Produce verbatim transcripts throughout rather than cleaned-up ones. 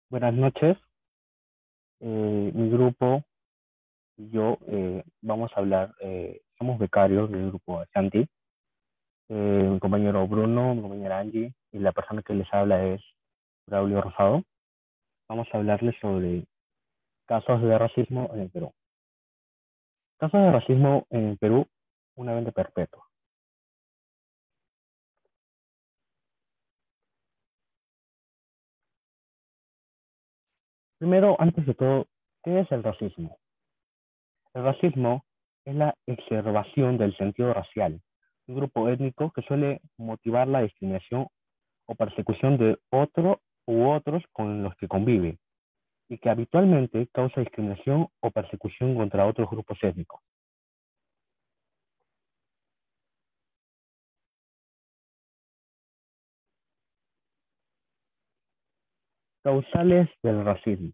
Buenas noches. Eh, mi grupo y yo eh, vamos a hablar, eh, somos becarios del grupo Santi, eh, mi compañero Bruno, mi compañera Angie y la persona que les habla es Braulio Rosado. Vamos a hablarles sobre casos de racismo en el Perú. Casos de racismo en el Perú, una venta perpetua. Primero, antes de todo, ¿qué es el racismo? El racismo es la exacerbación del sentido racial, un grupo étnico que suele motivar la discriminación o persecución de otro u otros con los que convive y que habitualmente causa discriminación o persecución contra otros grupos étnicos. Causales del racismo.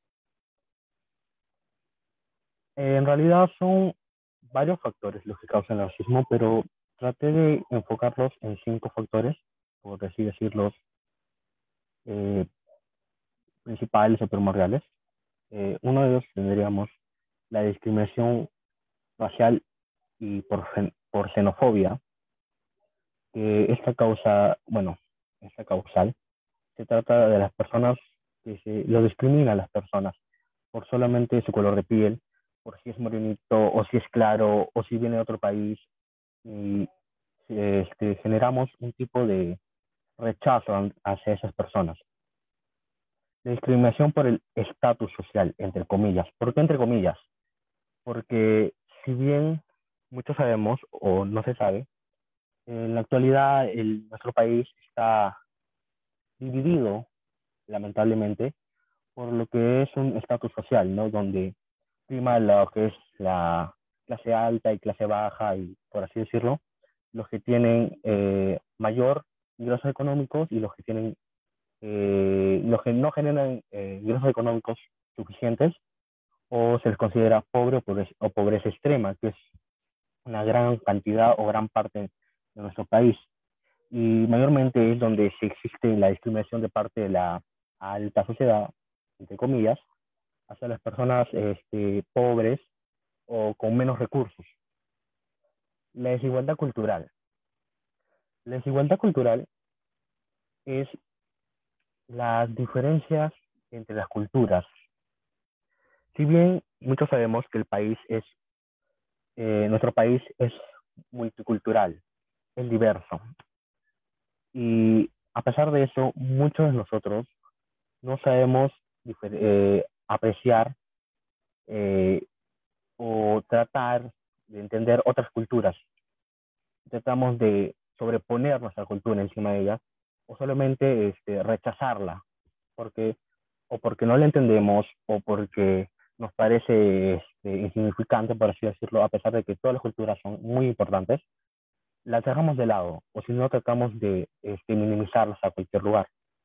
Eh, en realidad son varios factores los que causan el racismo, pero traté de enfocarlos en cinco factores, por así decirlos, eh, principales o primordiales. Eh, uno de ellos tendríamos la discriminación racial y por, por xenofobia, que esta causa, bueno, esta causal se trata de las personas que se lo discrimina a las personas por solamente su color de piel, por si es morenito o si es claro o si viene de otro país y este, generamos un tipo de rechazo hacia esas personas. La discriminación por el estatus social, entre comillas. ¿Por qué entre comillas? Porque si bien muchos sabemos o no se sabe, en la actualidad el, nuestro país está dividido, lamentablemente, por lo que es un estatus social, ¿no? Donde prima lo que es la clase alta y clase baja, y por así decirlo, los que tienen eh, mayor ingresos económicos y los que tienen, eh, los que no generan eh, ingresos económicos suficientes, o se les considera pobre o pobreza, o pobreza extrema, que es una gran cantidad o gran parte de nuestro país. Y mayormente es donde se existe la discriminación de parte de la alta sociedad, entre comillas, hacia las personas este, pobres o con menos recursos. La desigualdad cultural. La desigualdad cultural es las diferencias entre las culturas. Si bien muchos sabemos que el país es, eh, nuestro país es multicultural, es diverso. Y a pesar de eso, muchos de nosotros no sabemos eh, apreciar eh, o tratar de entender otras culturas. Tratamos de sobreponer nuestra cultura encima de ella o solamente este, rechazarla, porque o porque no la entendemos o porque nos parece este, insignificante, por así decirlo, a pesar de que todas las culturas son muy importantes, las dejamos de lado o si no tratamos de este, minimizarlas a cualquier lugar.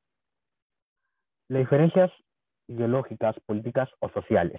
Las diferencias ideológicas, políticas o sociales.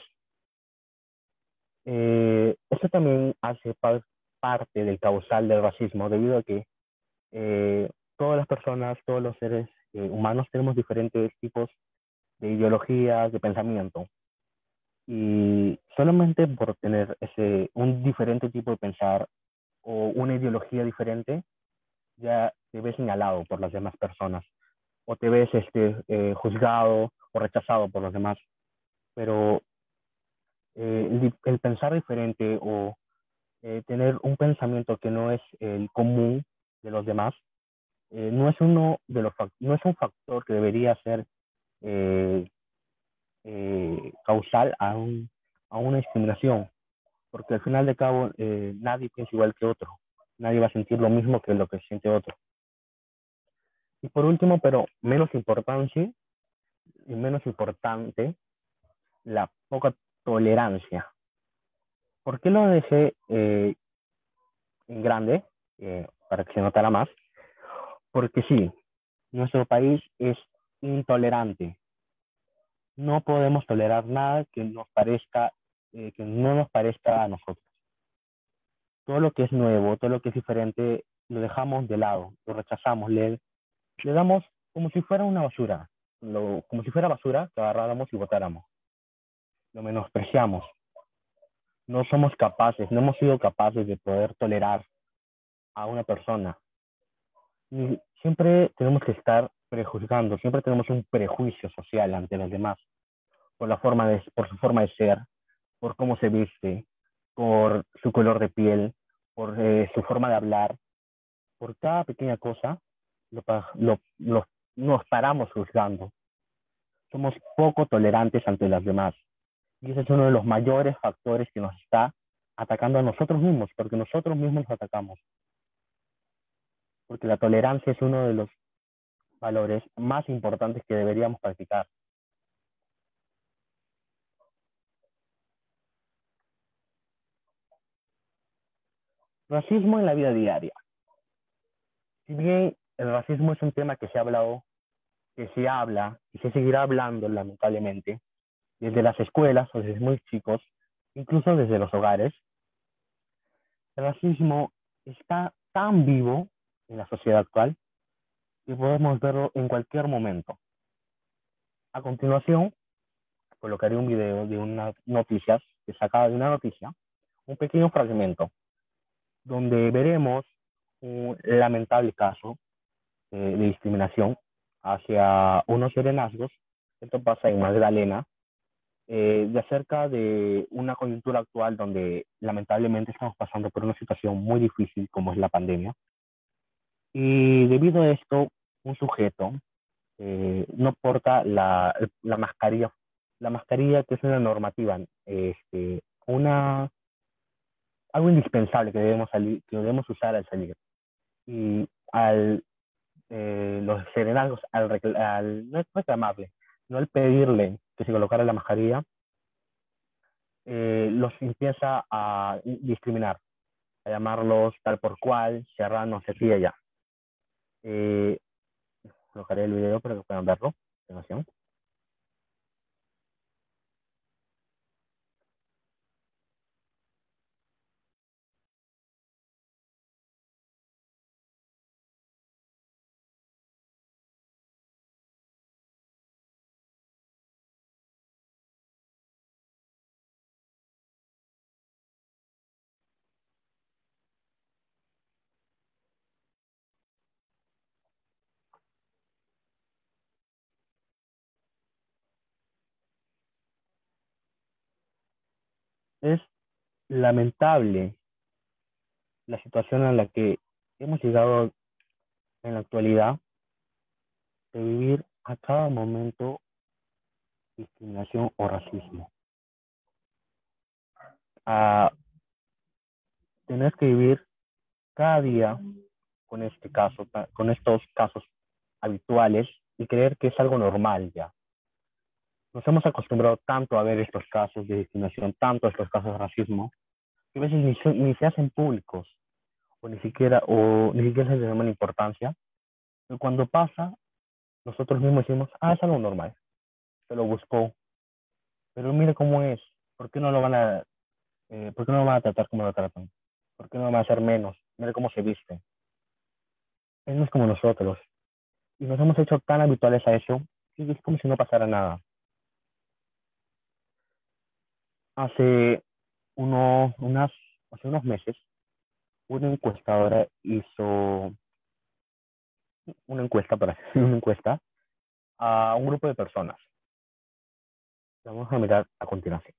Eh, esto también hace pa parte del causal del racismo, debido a que eh, todas las personas, todos los seres eh, humanos tenemos diferentes tipos de ideologías, de pensamiento. Y solamente por tener ese, un diferente tipo de pensar o una ideología diferente, ya te ves señalado por las demás personas o te ves este, eh, juzgado o rechazado por los demás. Pero eh, el, el, pensar diferente o eh, tener un pensamiento que no es el común de los demás, eh, no, es uno de los, no es un factor que debería ser eh, eh, causal a, un, a una discriminación, porque al final de cabo eh, nadie piensa igual que otro, nadie va a sentir lo mismo que lo que siente otro. Y por último, pero menos importante, y menos importante, la poca tolerancia. ¿Por qué lo dejé eh, en grande? Eh, para que se notara más. Porque sí, nuestro país es intolerante. No podemos tolerar nada que nos parezca, eh, que no nos parezca a nosotros. Todo lo que es nuevo, todo lo que es diferente, lo dejamos de lado, lo rechazamos, le, le damos como si fuera una basura. lo, como si fuera basura, que agarráramos y botáramos. Lo menospreciamos. No somos capaces, no hemos sido capaces de poder tolerar a una persona. Y siempre tenemos que estar prejuzgando, siempre tenemos un prejuicio social ante los demás, por, la forma de, por su forma de ser, por cómo se viste, por su color de piel, por eh, su forma de hablar, por cada pequeña cosa, lo, lo, lo, nos paramos juzgando. Somos poco tolerantes ante las demás. Y ese es uno de los mayores factores que nos está atacando a nosotros mismos, porque nosotros mismos nos atacamos. Porque la tolerancia es uno de los valores más importantes que deberíamos practicar. Racismo en la vida diaria. Si bien el racismo es un tema que se ha hablado, que se habla y se seguirá hablando lamentablemente, desde las escuelas o desde muy chicos, incluso desde los hogares, el racismo está tan vivo en la sociedad actual que podemos verlo en cualquier momento. A continuación, colocaré un video de unas noticias, que sacada de una noticia, un pequeño fragmento, donde veremos un lamentable caso eh, de discriminación hacia unos serenazgos. Esto pasa en Magdalena, eh, de acerca de una coyuntura actual donde lamentablemente estamos pasando por una situación muy difícil como es la pandemia. Y debido a esto, un sujeto eh, no porta la, la mascarilla, la mascarilla que es una normativa, este, una, algo indispensable que debemos, salir, que debemos usar al salir. Y al, eh, los serenazgos, al, al no es reclamarle, no al pedirle que se colocara la mascarilla, eh, los empieza a discriminar, a llamarlos tal por cual, serranos, aquí y allá. Eh, colocaré el video para que puedan verlo. Atención. Es lamentable la situación en la que hemos llegado en la actualidad de vivir a cada momento discriminación o racismo. A tener que vivir cada día con este caso, con estos casos habituales y creer que es algo normal ya. Nos hemos acostumbrado tanto a ver estos casos de discriminación, tanto estos casos de racismo, que a veces ni se, ni se hacen públicos o ni siquiera, o ni siquiera se les da importancia. Pero cuando pasa, nosotros mismos decimos, ah, es algo normal, se lo buscó, pero mire cómo es, ¿por qué no lo van a, eh, por qué no lo van a tratar como lo tratan? ¿Por qué no lo van a hacer menos? Mire cómo se viste. Él no es como nosotros. Y nos hemos hecho tan habituales a eso, que es como si no pasara nada. Hace, uno, unas, hace unos meses, una encuestadora hizo una encuesta, para hacer una encuesta, a un grupo de personas. Vamos a mirar a continuación.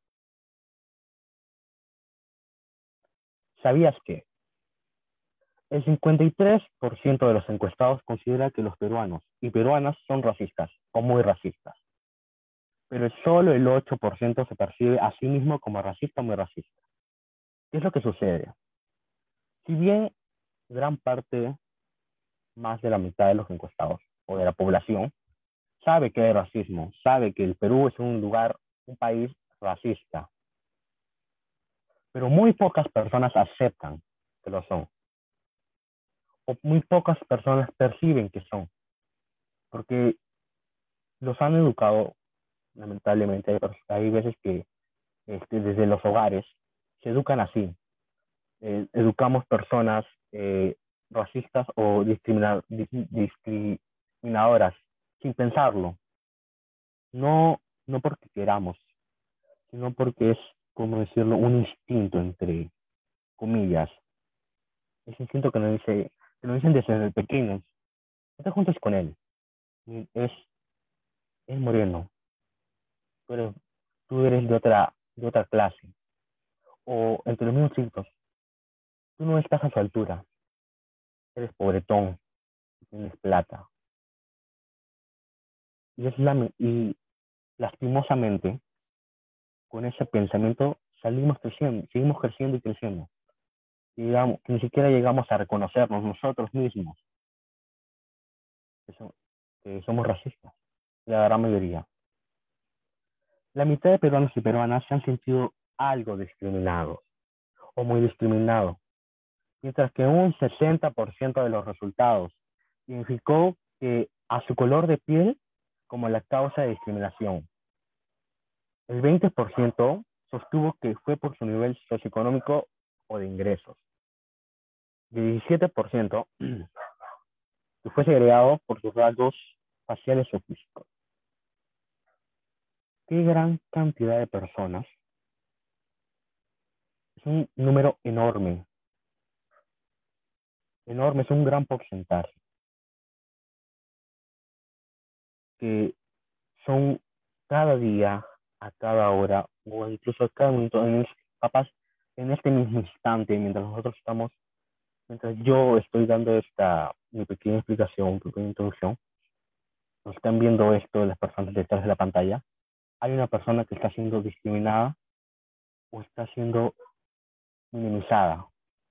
¿Sabías que el cincuenta y tres por ciento de los encuestados considera que los peruanos y peruanas son racistas o muy racistas? Pero solo el ocho por ciento se percibe a sí mismo como racista o muy racista. ¿Qué es lo que sucede? Si bien gran parte, más de la mitad de los encuestados o de la población, sabe que hay racismo, sabe que el Perú es un lugar, un país racista, pero muy pocas personas aceptan que lo son, o muy pocas personas perciben que son, porque los han educado, lamentablemente, hay, hay veces que este, desde los hogares se educan así, eh, educamos personas eh, racistas o discrimina, discriminadoras sin pensarlo, No, no porque queramos, sino porque es, como decirlo, un instinto, entre comillas. Ese instinto que nos dice, que nos dicen desde pequeños. No te juntes con él. Es, es moreno. Tú eres, tú eres de otra, de otra clase. O entre los mismos chicos, tú no estás a su altura. Eres pobretón, tienes plata. Y, es la, y lastimosamente, con ese pensamiento salimos creciendo, seguimos creciendo y creciendo. Y digamos, que ni siquiera llegamos a reconocernos nosotros mismos que, so, que somos racistas, la gran mayoría. La mitad de peruanos y peruanas se han sentido algo discriminados o muy discriminados, mientras que un sesenta por ciento de los resultados identificó que a su color de piel como la causa de discriminación. El veinte por ciento sostuvo que fue por su nivel socioeconómico o de ingresos. Y el diecisiete por ciento que fue segregado por sus rasgos faciales o físicos. Qué gran cantidad de personas. Es un número enorme. Enorme, es un gran porcentaje. Que son cada día, a cada hora, o incluso a cada minuto, en, capaz en este mismo instante, mientras nosotros estamos, mientras yo estoy dando esta mi pequeña explicación, mi pequeña introducción, nos están viendo esto las personas detrás de la pantalla, hay una persona que está siendo discriminada o está siendo minimizada.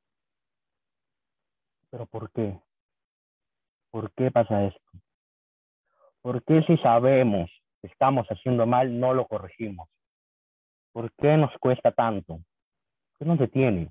¿Pero por qué? ¿Por qué pasa esto? ¿Por qué si sabemos que estamos haciendo mal no lo corregimos? ¿Por qué nos cuesta tanto? ¿Qué nos detiene?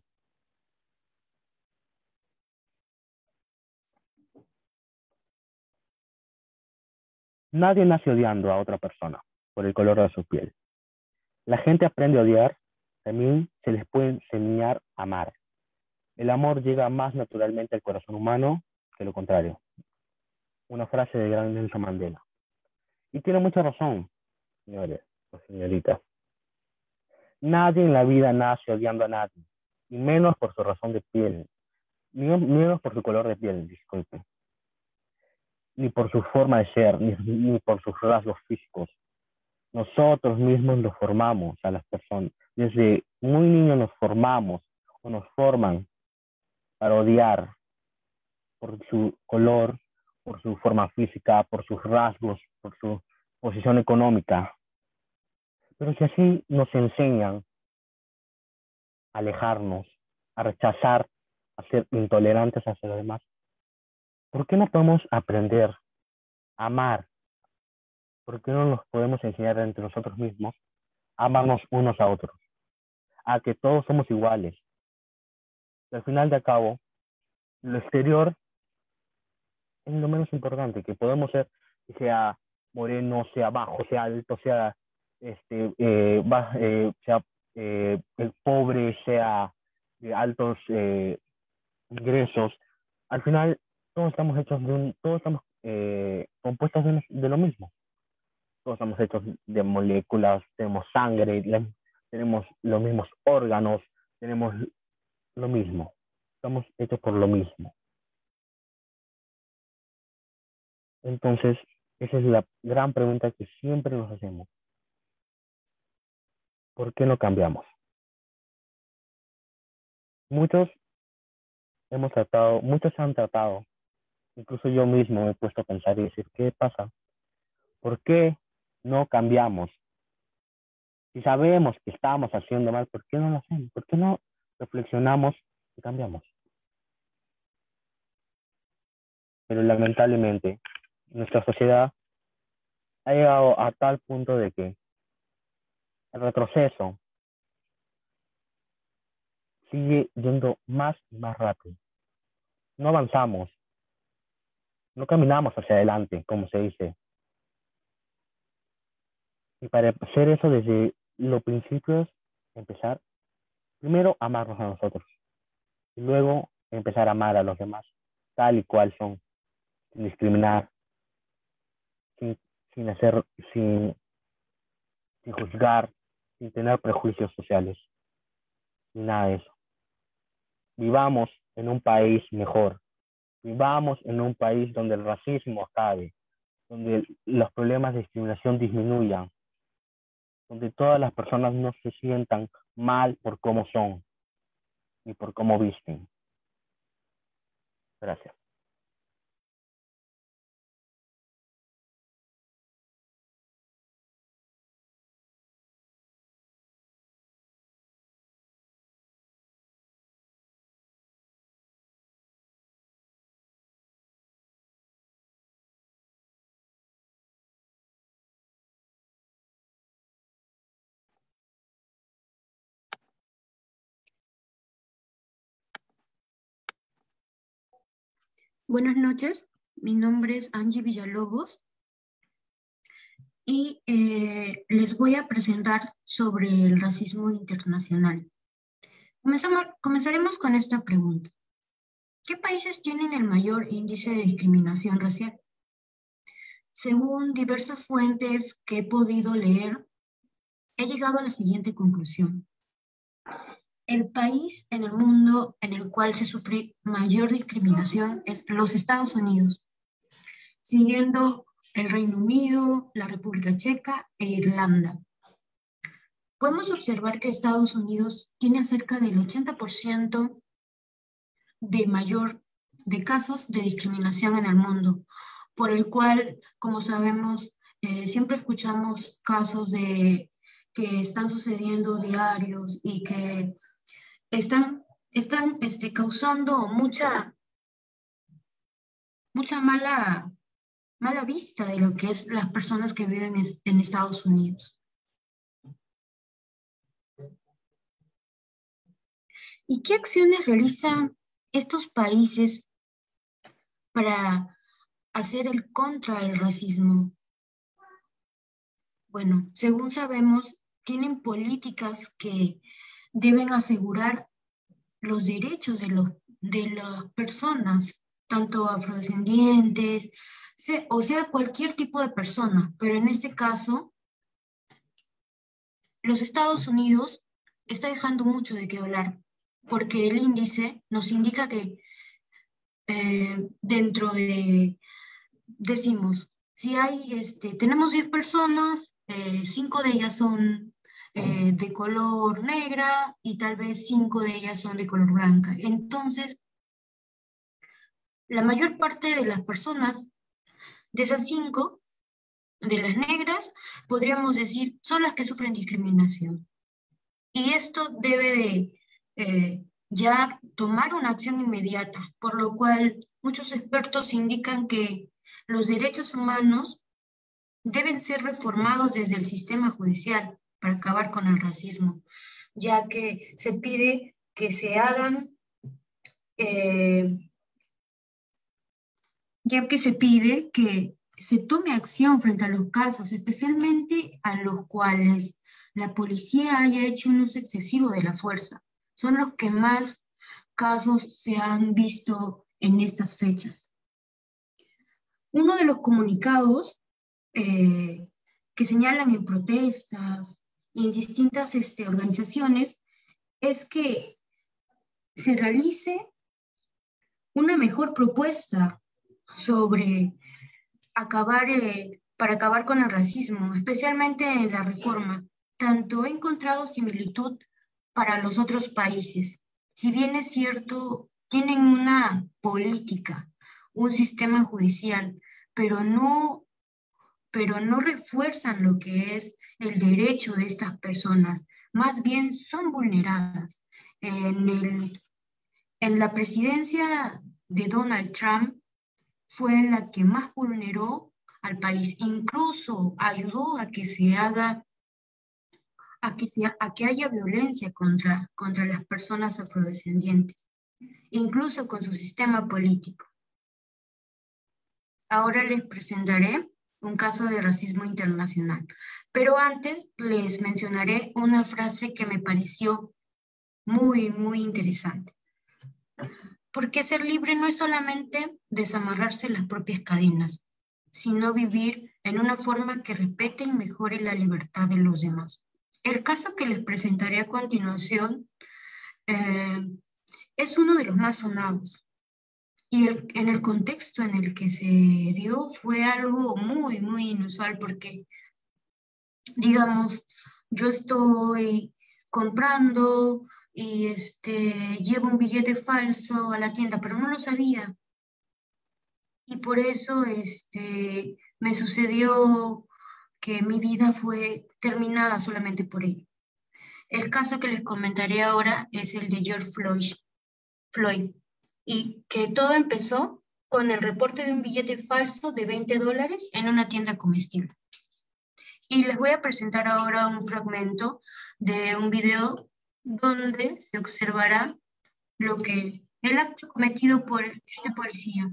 Nadie nace odiando a otra persona por el color de su piel. La gente aprende a odiar, también se les puede enseñar a amar. El amor llega más naturalmente al corazón humano que lo contrario. Una frase de gran Nelson Mandela. Y tiene mucha razón, señores o señoritas. Nadie en la vida nace odiando a nadie, y menos por su razón de piel, ni menos por su color de piel, disculpe, ni por su forma de ser, ni, ni por sus rasgos físicos. Nosotros mismos los formamos a las personas. Desde muy niños nos formamos o nos forman para odiar por su color, por su forma física, por sus rasgos, por su posición económica. Pero si así nos enseñan a alejarnos, a rechazar, a ser intolerantes hacia los demás, ¿por qué no podemos aprender a amar? ¿Por qué no nos podemos enseñar entre nosotros mismos a amarnos unos a otros? A que todos somos iguales. Y al final de cabo, lo exterior es lo menos importante, que podemos ser, sea moreno, sea bajo, sea alto, sea, este, eh, va, eh, sea eh, el pobre, sea de altos eh, ingresos. Al final, todos estamos hechos de un, todos estamos eh, compuestos de, de lo mismo. Todos estamos hechos de moléculas, tenemos sangre, le, tenemos los mismos órganos, tenemos lo mismo. Estamos hechos por lo mismo. Entonces, esa es la gran pregunta que siempre nos hacemos. ¿Por qué no cambiamos? Muchos hemos tratado, muchos han tratado, incluso yo mismo me he puesto a pensar y decir, ¿qué pasa? ¿Por qué no cambiamos? Si sabemos que estamos haciendo mal, ¿por qué no lo hacemos? ¿Por qué no reflexionamos y cambiamos? Pero lamentablemente, nuestra sociedad ha llegado a tal punto de que el retroceso sigue yendo más y más rápido. No avanzamos, no caminamos hacia adelante, como se dice. Y para hacer eso desde los principios, empezar primero a amarnos a nosotros y luego empezar a amar a los demás, tal y cual son, sin discriminar, sin, sin hacer, sin sin juzgar, sin tener prejuicios sociales, ni nada de eso. Vivamos en un país mejor, vivamos en un país donde el racismo acabe, donde los problemas de discriminación disminuyan, donde todas las personas no se sientan mal por cómo son y por cómo visten. Gracias. Buenas noches, mi nombre es Angie Villalobos y eh, les voy a presentar sobre el racismo internacional. Comenzamos, comenzaremos con esta pregunta. ¿Qué países tienen el mayor índice de discriminación racial? Según diversas fuentes que he podido leer, he llegado a la siguiente conclusión. El país en el mundo en el cual se sufre mayor discriminación es los Estados Unidos, siguiendo el Reino Unido, la República Checa e Irlanda. Podemos observar que Estados Unidos tiene cerca del ochenta por ciento de mayor de casos de discriminación en el mundo, por el cual, como sabemos, eh, siempre escuchamos casos de que están sucediendo diarios y que están, están este, causando mucha, mucha mala, mala vista de lo que es las personas que viven en Estados Unidos. ¿Y qué acciones realizan estos países para hacer el contra el racismo? Bueno, según sabemos, tienen políticas que deben asegurar los derechos de, los, de las personas, tanto afrodescendientes, o sea, cualquier tipo de persona, pero en este caso, los Estados Unidos está dejando mucho de qué hablar, porque el índice nos indica que eh, dentro de, decimos, si hay, este, tenemos diez personas, eh, cinco de ellas son eh, de color negra y tal vez cinco de ellas son de color blanca. Entonces, la mayor parte de las personas, de esas cinco, de las negras, podríamos decir, son las que sufren discriminación. Y esto debe de eh, ya tomar una acción inmediata, por lo cual muchos expertos indican que los derechos humanos deben ser reformados desde el sistema judicial para acabar con el racismo, ya que se pide que se hagan, eh, ya que se pide que se tome acción frente a los casos, especialmente a los cuales la policía haya hecho un uso excesivo de la fuerza. Son los que más casos se han visto en estas fechas. Uno de los comunicados eh, que señalan en protestas y en distintas este, organizaciones es que se realice una mejor propuesta sobre acabar, eh, para acabar con el racismo, especialmente en la reforma. Tanto he encontrado similitud para los otros países. Si bien es cierto, tienen una política, un sistema judicial, pero no, pero no refuerzan lo que es el derecho de estas personas. Más bien son vulneradas. En, el, en la presidencia de Donald Trump fue la que más vulneró al país. Incluso ayudó a que se haga A que, sea, a que haya violencia contra, contra las personas afrodescendientes, incluso con su sistema político. Ahora les presentaré un caso de racismo internacional, pero antes les mencionaré una frase que me pareció muy, muy interesante. Porque ser libre no es solamente desamarrarse las propias cadenas, sino vivir en una forma que respete y mejore la libertad de los demás. El caso que les presentaré a continuación eh, es uno de los más sonados. Y el, en el contexto en el que se dio fue algo muy, muy inusual porque, digamos, yo estoy comprando y este, llevo un billete falso a la tienda, pero no lo sabía. Y por eso este, me sucedió que mi vida fue terminada solamente por ello. El caso que les comentaré ahora es el de George Floyd, Floyd, y que todo empezó con el reporte de un billete falso de veinte dólares en una tienda comestible. Y les voy a presentar ahora un fragmento de un video donde se observará lo que el acto cometido por este policía.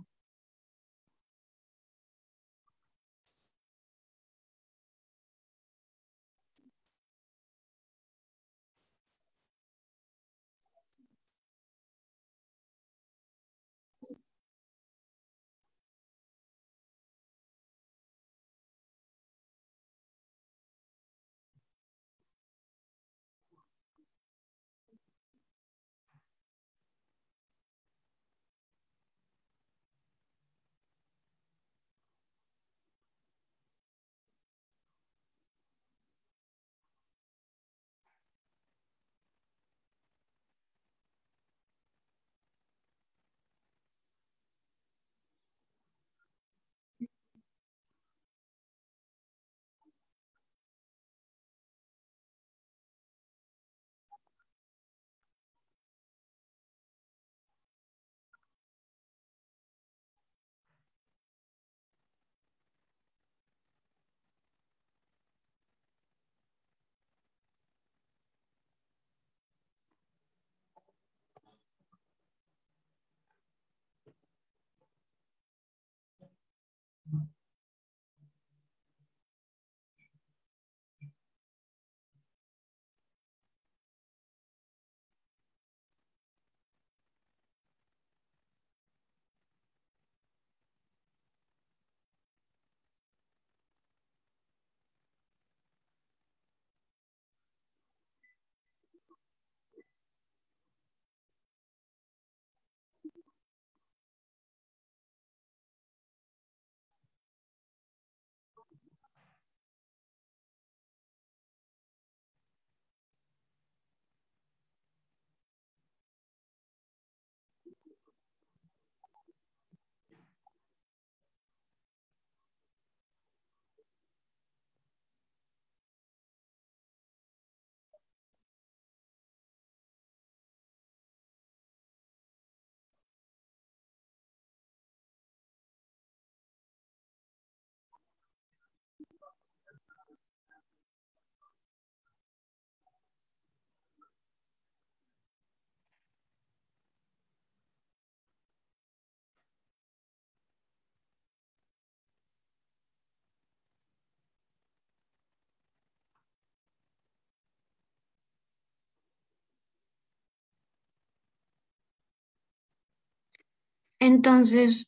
Entonces,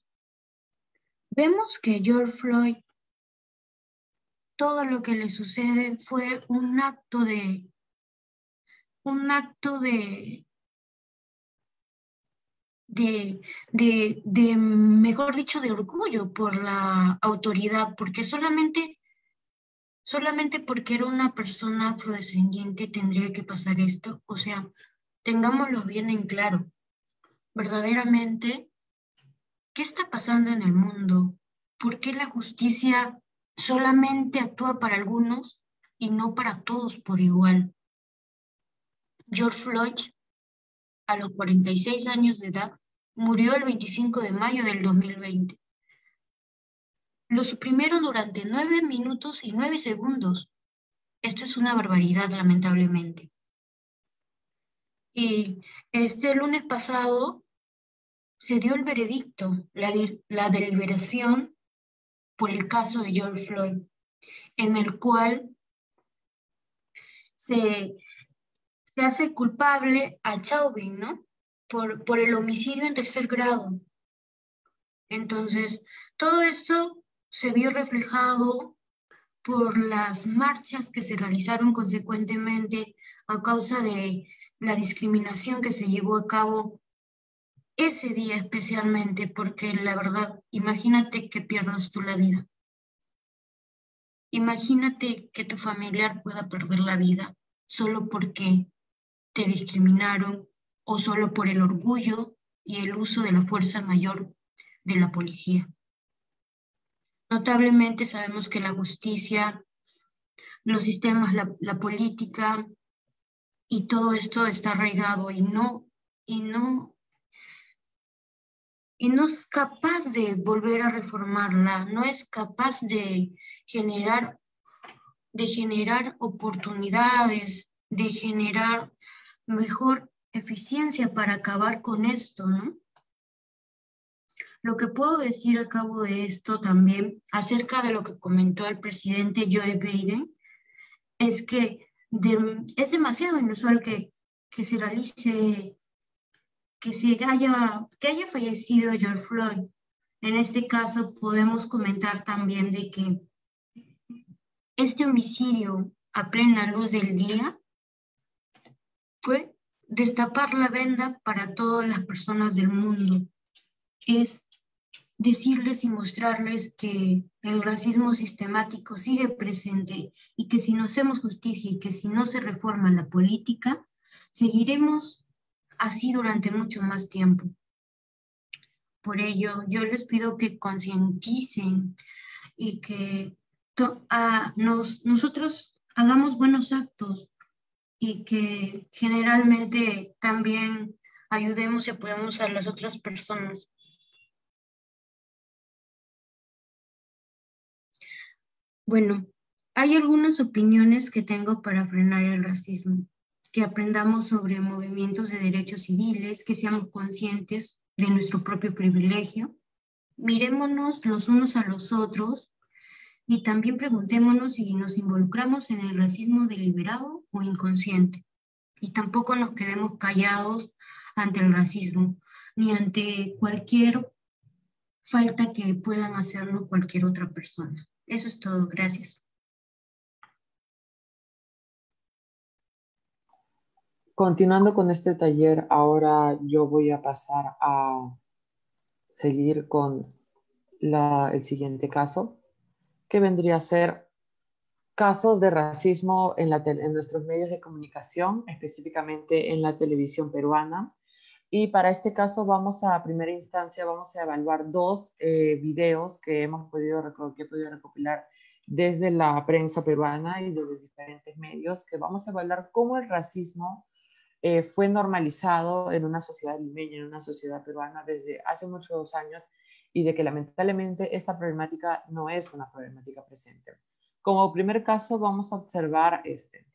vemos que George Floyd, todo lo que le sucede fue un acto de, un acto de, de, de, de, mejor dicho, de orgullo por la autoridad, porque solamente, solamente porque era una persona afrodescendiente tendría que pasar esto. O sea, tengámoslo bien en claro, verdaderamente, ¿qué está pasando en el mundo? ¿Por qué la justicia solamente actúa para algunos y no para todos por igual? George Floyd, a los cuarenta y seis años de edad, murió el veinticinco de mayo del dos mil veinte. Lo suprimieron durante nueve minutos y nueve segundos. Esto es una barbaridad, lamentablemente. Y este lunes pasado se dio el veredicto, la, la deliberación por el caso de George Floyd, en el cual se, se hace culpable a Chauvin, ¿no? Por, por el homicidio en tercer grado. Entonces, todo esto se vio reflejado por las marchas que se realizaron consecuentemente a causa de la discriminación que se llevó a cabo ese día especialmente, porque la verdad, imagínate que pierdas tú la vida. Imagínate que tu familiar pueda perder la vida solo porque te discriminaron o solo por el orgullo y el uso de la fuerza mayor de la policía. Notablemente sabemos que la justicia, los sistemas, la, la política y todo esto está arraigado y no, y no, y no es capaz de volver a reformarla, no es capaz de generar, de generar oportunidades, de generar mejor eficiencia para acabar con esto, ¿no? Lo que puedo decir a cabo de esto también, acerca de lo que comentó el presidente Joe Biden, es que de, es demasiado inusual que, que se realice, que, se haya, que haya fallecido George Floyd. En este caso podemos comentar también de que este homicidio a plena luz del día fue destapar la venda para todas las personas del mundo. Es decirles y mostrarles que el racismo sistemático sigue presente y que si no hacemos justicia y que si no se reforma la política, seguiremos así durante mucho más tiempo. Por ello, yo les pido que concienticen y que a nos, nosotros hagamos buenos actos y que generalmente también ayudemos y apoyemos a las otras personas. Bueno, hay algunas opiniones que tengo para frenar el racismo, que aprendamos sobre movimientos de derechos civiles, que seamos conscientes de nuestro propio privilegio, mirémonos los unos a los otros y también preguntémonos si nos involucramos en el racismo deliberado o inconsciente. Y tampoco nos quedemos callados ante el racismo, ni ante cualquier falta que puedan hacernos cualquier otra persona. Eso es todo. Gracias. Continuando con este taller, ahora yo voy a pasar a seguir con la, el siguiente caso, que vendría a ser casos de racismo en, la en nuestros medios de comunicación, específicamente en la televisión peruana. Y para este caso vamos a, a primera instancia, vamos a evaluar dos eh, videos que hemos podido, que he podido recopilar desde la prensa peruana y desde diferentes medios, que vamos a evaluar cómo el racismo eh, fue normalizado en una sociedad limeña, en una sociedad peruana desde hace muchos años, y de que lamentablemente esta problemática no es una problemática presente. Como primer caso vamos a observar este.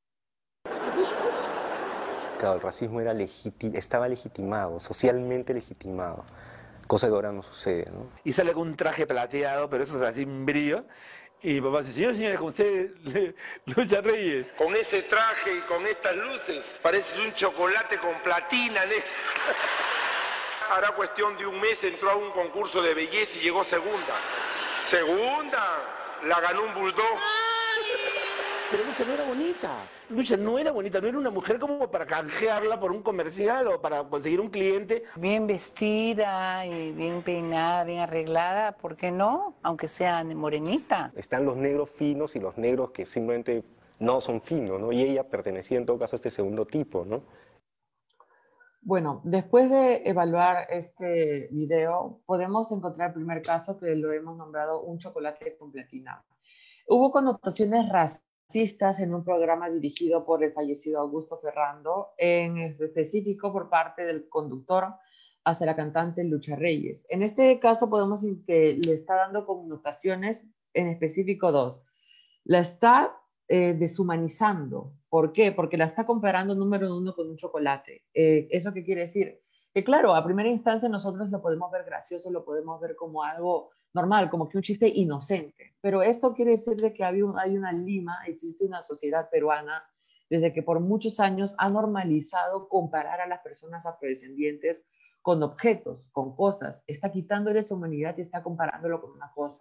Claro, el racismo era legiti- estaba legitimado, socialmente legitimado, cosa que ahora no sucede, ¿no? Y sale con un traje plateado, pero eso es así un brillo. Y mi papá dice, señor, señora, con usted, Lucha Reyes. Con ese traje y con estas luces, pareces un chocolate con platina, ¿eh? Hará cuestión de un mes entró a un concurso de belleza y llegó segunda. ¡Segunda! La ganó un bulldog. Pero Lucha no era bonita. Lucha no era bonita, no era una mujer como para canjearla por un comercial o para conseguir un cliente. Bien vestida y bien peinada, bien arreglada, ¿por qué no? Aunque sea morenita. Están los negros finos y los negros que simplemente no son finos, ¿no? Y ella pertenecía en todo caso a este segundo tipo, ¿no? Bueno, después de evaluar este video, podemos encontrar el primer caso que lo hemos nombrado un chocolate con platina. Hubo connotaciones racistas en un programa dirigido por el fallecido Augusto Ferrando, en específico por parte del conductor hacia la cantante Lucha Reyes. En este caso podemos decir que le está dando connotaciones, en específico dos. La está eh, deshumanizando. ¿Por qué? Porque la está comparando número uno con un chocolate. Eh, ¿Eso qué quiere decir? Que claro, a primera instancia nosotros lo podemos ver gracioso, lo podemos ver como algo normal, como que un chiste inocente. Pero esto quiere decir de que hay, un, hay una lima, existe una sociedad peruana desde que por muchos años ha normalizado comparar a las personas afrodescendientes con objetos, con cosas. Está quitándole su humanidad y está comparándolo con una cosa.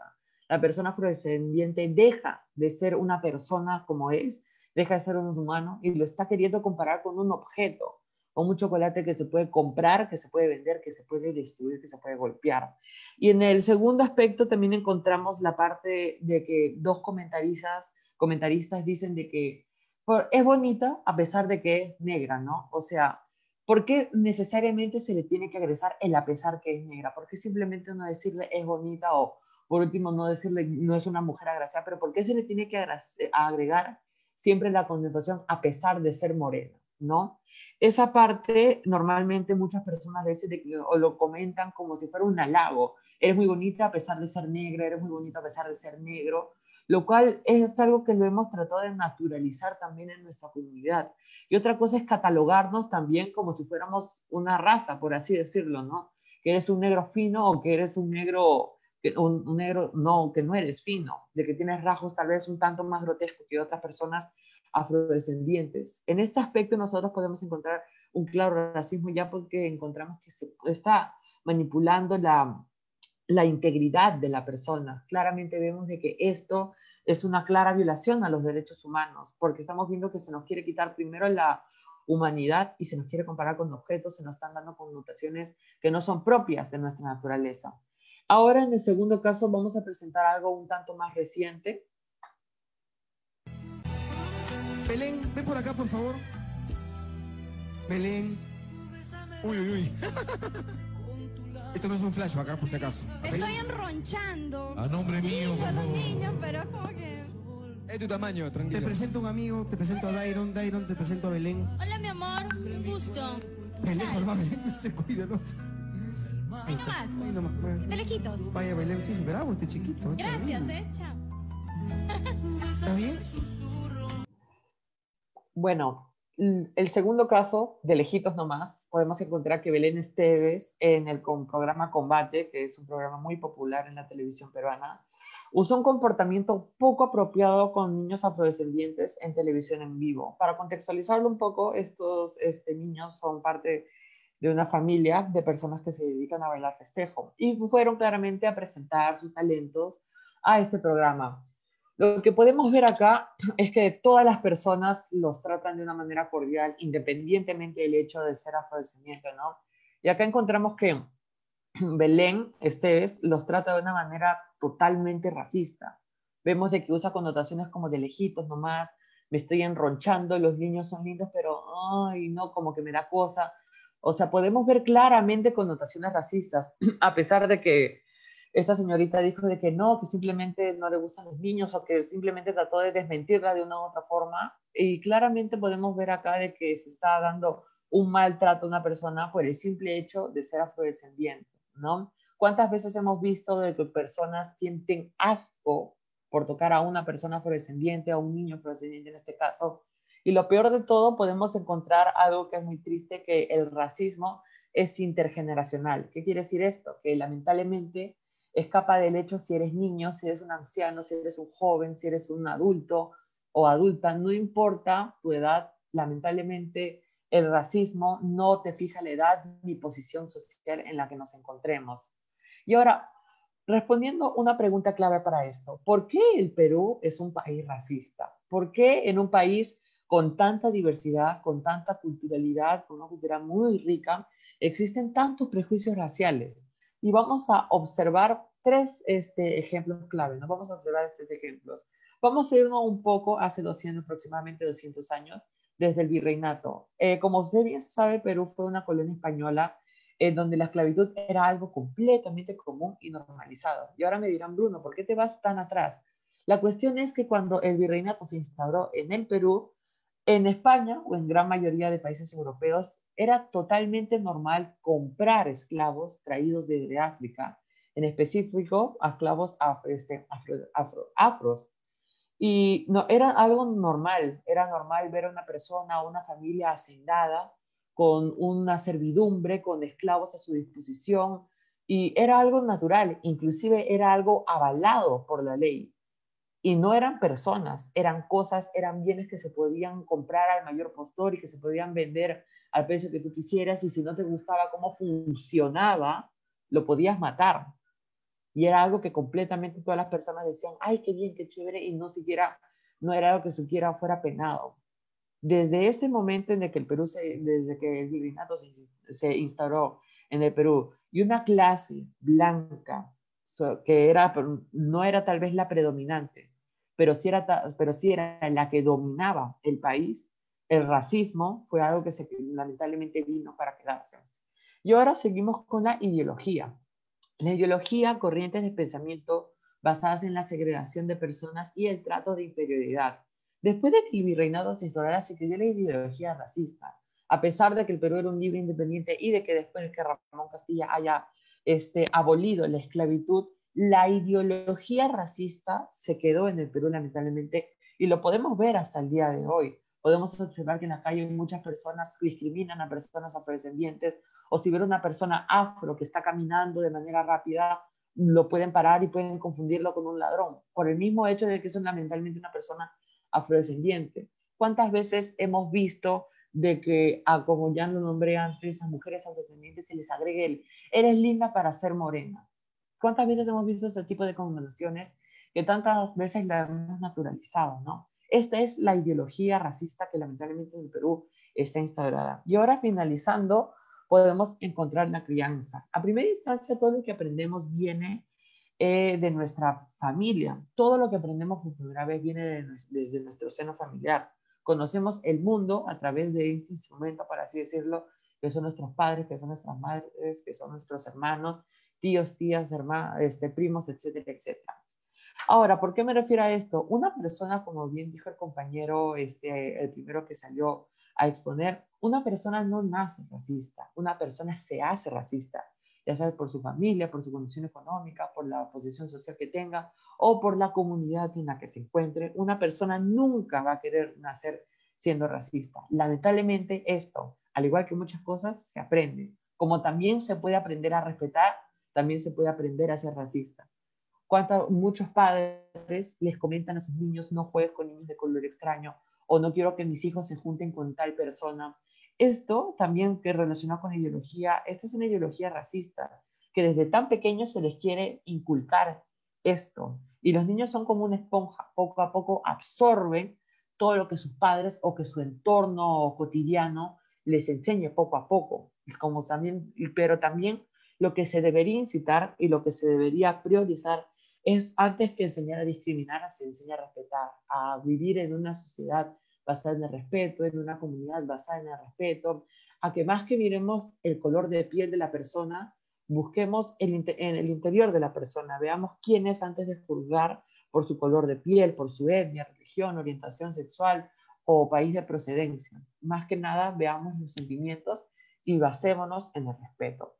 La persona afrodescendiente deja de ser una persona como es, deja de ser un humano y lo está queriendo comparar con un objeto, con un chocolate que se puede comprar, que se puede vender, que se puede distribuir, que se puede golpear. Y en el segundo aspecto también encontramos la parte de que dos comentaristas, comentaristas dicen de que es bonita a pesar de que es negra, ¿no? O sea, ¿por qué necesariamente se le tiene que agregar el a pesar que es negra? ¿Por qué simplemente no decirle es bonita o por último no decirle no es una mujer agraciada? Pero ¿por qué se le tiene que agregar siempre la connotación a pesar de ser morena, ¿no? Esa parte normalmente muchas personas a veces de, o lo comentan como si fuera un halago. Eres muy bonita a pesar de ser negra, eres muy bonita a pesar de ser negro, lo cual es algo que lo hemos tratado de naturalizar también en nuestra comunidad. Y otra cosa es catalogarnos también como si fuéramos una raza, por así decirlo, ¿no? Que eres un negro fino o que eres un negro, un, un negro, no, que no eres fino, de que tienes rasgos tal vez un tanto más grotescos que otras personas afrodescendientes. En este aspecto nosotros podemos encontrar un claro racismo ya porque encontramos que se está manipulando la, la integridad de la persona. Claramente vemos de que esto es una clara violación a los derechos humanos, porque estamos viendo que se nos quiere quitar primero la humanidad y se nos quiere comparar con objetos, se nos están dando connotaciones que no son propias de nuestra naturaleza. Ahora, en el segundo caso, vamos a presentar algo un tanto más reciente. Belén, ven por acá, por favor. Belén. Uy, uy, uy. Esto no es un flashback, acá, por si acaso. Estoy enronchando. A nombre mío, por a los favor. niños, pero es como que... Es tu tamaño, tranquilo. Te presento a un amigo, te presento a Dairon, Dairon, te presento a Belén. Hola, mi amor, un gusto. Belén, por favor, Belén, no se cuida, ¿no? Ahí Ahí está. nomás. Ahí nomás. Vaya. De lejitos. Vaya, Belén, sí, es bravo este chiquito. Este Gracias, niño. eh, chao. ¿Está bien? Bueno, el segundo caso, de lejitos nomás, podemos encontrar que Belén Esteves, en el programa Combate, que es un programa muy popular en la televisión peruana, usó un comportamiento poco apropiado con niños afrodescendientes en televisión en vivo. Para contextualizarlo un poco, estos este, niños son parte de una familia de personas que se dedican a bailar festejo y fueron claramente a presentar sus talentos a este programa. Lo que podemos ver acá es que todas las personas los tratan de una manera cordial, independientemente del hecho de ser afrodescendiente, ¿no? Y acá encontramos que Belén Esteves los trata de una manera totalmente racista. Vemos de que usa connotaciones como de lejitos nomás, me estoy enronchando, los niños son lindos, pero ay, no, como que me da cosa. O sea, podemos ver claramente connotaciones racistas, a pesar de que esta señorita dijo de que no, que simplemente no le gustan los niños o que simplemente trató de desmentirla de una u otra forma. Y claramente podemos ver acá de que se está dando un maltrato a una persona por el simple hecho de ser afrodescendiente, ¿no? ¿Cuántas veces hemos visto de que personas sienten asco por tocar a una persona afrodescendiente, a un niño afrodescendiente en este caso? Y lo peor de todo, podemos encontrar algo que es muy triste, que el racismo es intergeneracional. ¿Qué quiere decir esto? Que lamentablemente escapa del hecho si eres niño, si eres un anciano, si eres un joven, si eres un adulto o adulta, no importa tu edad, lamentablemente el racismo no te fija la edad ni posición social en la que nos encontremos. Y ahora, respondiendo una pregunta clave para esto, ¿por qué el Perú es un país racista? ¿Por qué en un país con tanta diversidad, con tanta culturalidad, con una cultura muy rica, existen tantos prejuicios raciales? Y vamos a observar tres este, ejemplos clave, ¿no? Vamos a observar estos ejemplos. Vamos a irnos un poco hace doscientos, aproximadamente doscientos años, desde el virreinato. Eh, como usted bien sabe, Perú fue una colonia española en donde la esclavitud era algo completamente común y normalizado. Y ahora me dirán, Bruno, ¿por qué te vas tan atrás? La cuestión es que cuando el virreinato se instauró en el Perú, en España o en gran mayoría de países europeos era totalmente normal comprar esclavos traídos desde África, en específico a esclavos afro, este, afro, afro, afros. Y no, era algo normal, era normal ver a una persona o una familia hacendada con una servidumbre, con esclavos a su disposición, y era algo natural, inclusive era algo avalado por la ley. Y no eran personas, eran cosas, eran bienes que se podían comprar al mayor postor y que se podían vender al precio que tú quisieras, y si no te gustaba cómo funcionaba, lo podías matar. Y era algo que completamente todas las personas decían, ay, qué bien, qué chévere, y no siquiera, no era algo que siquiera fuera penado. Desde ese momento en el que el Perú, se, desde que el virreinato se, se instauró en el Perú, y una clase blanca, so, que era, no era tal vez la predominante, pero sí, era, pero sí era la que dominaba el país, el racismo fue algo que se, lamentablemente vino para quedarse. Y ahora seguimos con la ideología. La ideología, corrientes de pensamiento basadas en la segregación de personas y el trato de inferioridad. Después de que el virreinato se instaurara, se creó la ideología racista. A pesar de que el Perú era un libre independiente y de que después de que Ramón Castilla haya este, abolido la esclavitud, la ideología racista se quedó en el Perú, lamentablemente, y lo podemos ver hasta el día de hoy. Podemos observar que en la calle muchas personas discriminan a personas afrodescendientes, o si ven una persona afro que está caminando de manera rápida, lo pueden parar y pueden confundirlo con un ladrón, por el mismo hecho de que es lamentablemente una persona afrodescendiente. ¿Cuántas veces hemos visto de que, ah, como ya lo nombré antes, a mujeres afrodescendientes se les agregue el, eres linda para ser morena? ¿Cuántas veces hemos visto ese tipo de conversaciones que tantas veces la hemos naturalizado, ¿no? Esta es la ideología racista que lamentablemente en el Perú está instaurada. Y ahora, finalizando, podemos encontrar la crianza. A primera instancia, todo lo que aprendemos viene eh, de nuestra familia. Todo lo que aprendemos por primera vez viene de, desde nuestro seno familiar. Conocemos el mundo a través de este instrumento, por así decirlo, que son nuestros padres, que son nuestras madres, que son nuestros hermanos, tíos, tías, hermanos, este, primos, etcétera, etcétera. Ahora, ¿por qué me refiero a esto? Una persona, como bien dijo el compañero, este, el primero que salió a exponer, una persona no nace racista, una persona se hace racista, ya sea por su familia, por su condición económica, por la posición social que tenga o por la comunidad en la que se encuentre. Una persona nunca va a querer nacer siendo racista. Lamentablemente esto, al igual que muchas cosas, se aprende. Como también se puede aprender a respetar, también se puede aprender a ser racista. Cuántos, muchos padres les comentan a sus niños, no juegues con niños de color extraño, o no quiero que mis hijos se junten con tal persona. Esto también que relaciona con ideología, esta es una ideología racista, que desde tan pequeños se les quiere inculcar esto. Y los niños son como una esponja, poco a poco absorben todo lo que sus padres o que su entorno cotidiano les enseñe poco a poco. Es como también, pero también lo que se debería incitar y lo que se debería priorizar es, antes que enseñar a discriminar, a se enseña a respetar, a vivir en una sociedad basada en el respeto, en una comunidad basada en el respeto, a que más que miremos el color de piel de la persona, busquemos el, en el interior de la persona, veamos quién es antes de juzgar por su color de piel, por su etnia, religión, orientación sexual o país de procedencia. Más que nada, veamos los sentimientos y basémonos en el respeto.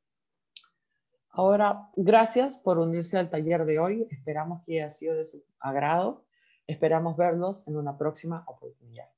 Ahora, gracias por unirse al taller de hoy. Esperamos que haya sido de su agrado. Esperamos verlos en una próxima oportunidad.